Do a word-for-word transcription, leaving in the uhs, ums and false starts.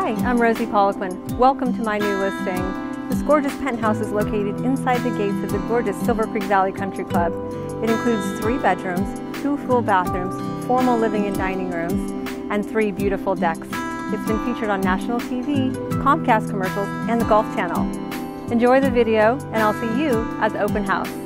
Hi, I'm Rosie Poliquin. Welcome to my new listing. This gorgeous penthouse is located inside the gates of the gorgeous Silver Creek Valley Country Club. It includes three bedrooms, two full bathrooms, formal living and dining rooms, and three beautiful decks. It's been featured on national T V, Comcast commercials, and the Golf Channel. Enjoy the video, and I'll see you at the open house.